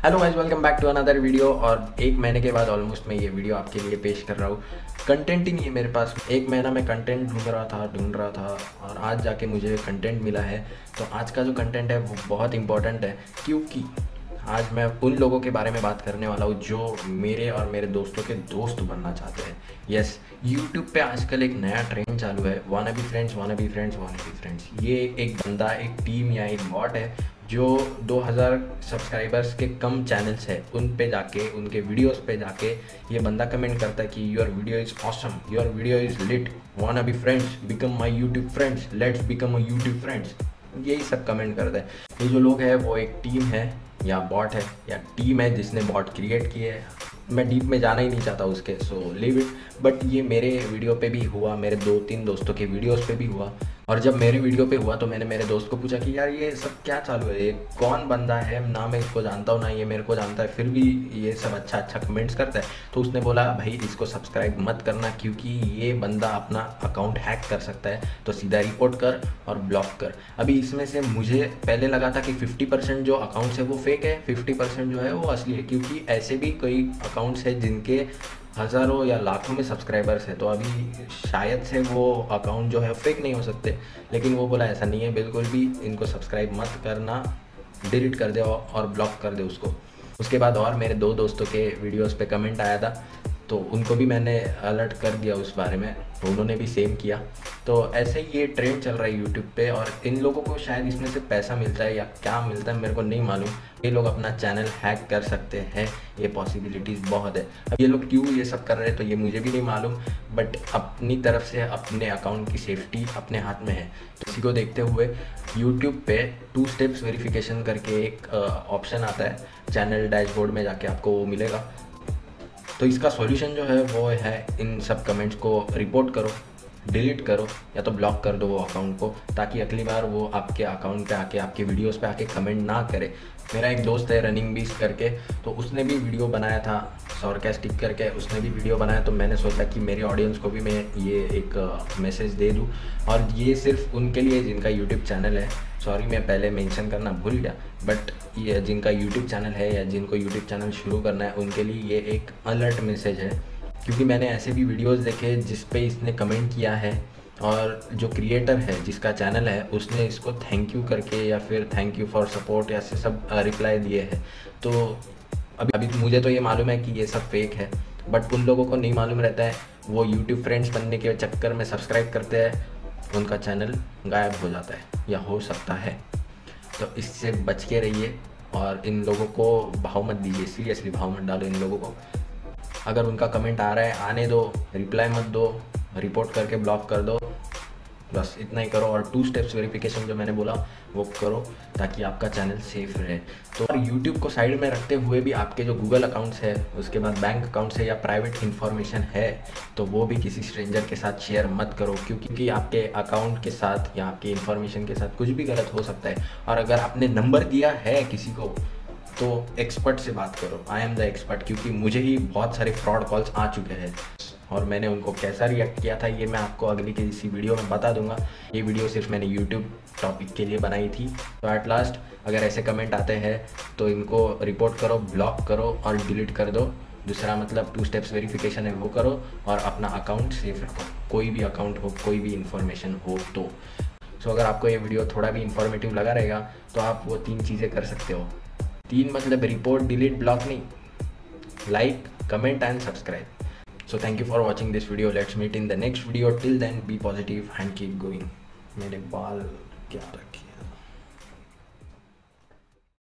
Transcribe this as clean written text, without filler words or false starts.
Hello guys, welcome back to another video. और एक महीने के बाद ऑलमोस्ट मैं ये वीडियो आपके लिए पेश कर रहा हूँ। कंटेंट ही नहीं है मेरे पास। एक महीना मैं कंटेंट ढूंढ रहा था और आज जाके मुझे कंटेंट मिला है। तो आज का जो कंटेंट है वो बहुत इंपॉर्टेंट है, क्योंकि आज मैं उन लोगों के बारे में बात करने वाला हूँ जो मेरे और मेरे दोस्तों के दोस्त बनना चाहते हैं। यस, यूट्यूब पे आजकल एक नया ट्रेंड चालू है, wanna be friends, wanna be friends, wanna be friends. ये एक बंदा, एक टीम या एक बॉट है जो 2000 सब्सक्राइबर्स के कम चैनल्स है उन पे जाके, उनके वीडियोस पे जाके ये बंदा कमेंट करता है कि your video is awesome, your video is lit, wanna be friends, become my YouTube friends, let's become a YouTube friends. यही सब कमेंट करते हैं। ये जो लोग हैं वो एक टीम है या बॉट है या टीम है जिसने बॉट क्रिएट किए है। मैं डीप में जाना ही नहीं चाहता उसके, सो लीव इट। बट ये मेरे वीडियो पे भी हुआ, मेरे 2-3 दोस्तों के वीडियोस पे भी हुआ। और जब मेरे वीडियो पे हुआ तो मैंने मेरे दोस्त को पूछा कि यार ये सब क्या चालू है, ये कौन बंदा है, ना मैं इसको जानता हूँ ना ये मेरे को जानता है, फिर भी ये सब अच्छा अच्छा कमेंट्स करता है। तो उसने बोला भाई इसको सब्सक्राइब मत करना, क्योंकि ये बंदा अपना अकाउंट हैक कर सकता है, तो सीधा रिपोर्ट कर और ब्लॉक कर। अभी इसमें से मुझे पहले लगा था कि 50% जो अकाउंट्स है वो फेक है, 50% जो है वो असली है, क्योंकि ऐसे भी कई अकाउंट्स है जिनके हज़ारों या लाखों में सब्सक्राइबर्स है। तो अभी शायद से वो अकाउंट जो है फेक नहीं हो सकते। लेकिन वो बोला ऐसा नहीं है बिल्कुल भी, इनको सब्सक्राइब मत करना, डिलीट कर दे और ब्लॉक कर दे उसको। उसके बाद और मेरे 2 दोस्तों के वीडियोस पे कमेंट आया था, तो उनको भी मैंने अलर्ट कर दिया उस बारे में, तो उन्होंने भी सेम किया। तो ऐसे ही ये ट्रेंड चल रहा है यूट्यूब पे, और इन लोगों को शायद इसमें से पैसा मिलता है या क्या मिलता है मेरे को नहीं मालूम। ये लोग अपना चैनल हैक कर सकते हैं, ये पॉसिबिलिटीज़ बहुत है। अब ये लोग क्यों ये सब कर रहे हैं तो ये मुझे भी नहीं मालूम, बट अपनी तरफ से अपने अकाउंट की सेफ्टी अपने हाथ में है। तो इसी को देखते हुए यूट्यूब पे 2 स्टेप्स वेरिफिकेशन करके एक ऑप्शन आता है, चैनल डैशबोर्ड में जाके आपको वो मिलेगा। तो इसका सॉल्यूशन जो है वो है, इन सब कमेंट्स को रिपोर्ट करो, डिलीट करो या तो ब्लॉक कर दो वो अकाउंट को, ताकि अगली बार वो आपके अकाउंट पे आके, आपके वीडियोस पे आके कमेंट ना करे। मेरा एक दोस्त है रनिंग बीस्ट करके, तो उसने भी वीडियो बनाया था सॉरकास्टिक करके, उसने भी वीडियो बनाया। तो मैंने सोचा कि मेरे ऑडियंस को भी मैं ये एक मैसेज दे दूँ, और ये सिर्फ उनके लिए जिनका यूट्यूब चैनल है। सॉरी मैं पहले मेंशन करना भूल गया, बट ये जिनका यूट्यूब चैनल है या जिनको यूट्यूब चैनल शुरू करना है उनके लिए ये एक अलर्ट मैसेज है। क्योंकि मैंने ऐसे भी वीडियोस देखे जिस पे इसने कमेंट किया है, और जो क्रिएटर है जिसका चैनल है उसने इसको थैंक यू करके या फिर थैंक यू फॉर सपोर्ट या से सब रिप्लाई दिए हैं। तो अभी मुझे तो ये मालूम है कि ये सब फेक है, बट उन लोगों को नहीं मालूम रहता है, वो यूट्यूब फ्रेंड्स बनने के चक्कर में सब्सक्राइब करते हैं, उनका चैनल गायब हो जाता है या हो सकता है। तो इससे बच के रहिए और इन लोगों को भाव मत दीजिए, सीरियसली भाव मत डालो इन लोगों को। अगर उनका कमेंट आ रहा है आने दो, रिप्लाई मत दो, रिपोर्ट करके ब्लॉक कर दो, बस इतना ही करो। और 2 स्टेप्स वेरिफिकेशन जो मैंने बोला वो करो, ताकि आपका चैनल सेफ रहे। तो यूट्यूब को साइड में रखते हुए भी आपके जो गूगल अकाउंट्स है, उसके बाद बैंक अकाउंट्स है या प्राइवेट इन्फॉर्मेशन है, तो वो भी किसी स्ट्रेंजर के साथ शेयर मत करो, क्योंकि आपके अकाउंट के साथ या आपकी इन्फॉर्मेशन के साथ कुछ भी गलत हो सकता है। और अगर आपने नंबर दिया है किसी को तो एक्सपर्ट से बात करो, आई एम द एक्सपर्ट, क्योंकि मुझे ही बहुत सारे फ्रॉड कॉल्स आ चुके हैं और मैंने उनको कैसा रिएक्ट किया था ये मैं आपको अगली किसी वीडियो में बता दूंगा। ये वीडियो सिर्फ मैंने यूट्यूब टॉपिक के लिए बनाई थी। तो एट लास्ट अगर ऐसे कमेंट आते हैं तो इनको रिपोर्ट करो, ब्लॉक करो और डिलीट कर दो। दूसरा मतलब 2 स्टेप्स वेरिफिकेशन है वो करो, और अपना अकाउंट सेफ रखो, कोई भी अकाउंट हो, कोई भी इन्फॉर्मेशन हो तो। सो अगर आपको ये वीडियो थोड़ा भी इन्फॉर्मेटिव लगा रहेगा तो आप वो 3 चीज़ें कर सकते हो। 3 मतलब रिपोर्ट, डिलीट, ब्लॉक नहीं, like, comment and subscribe. So thank you for watching this video. Let's meet in the next video. Till then, be positive and keep going. मेरे बाल क्या रखे हैं?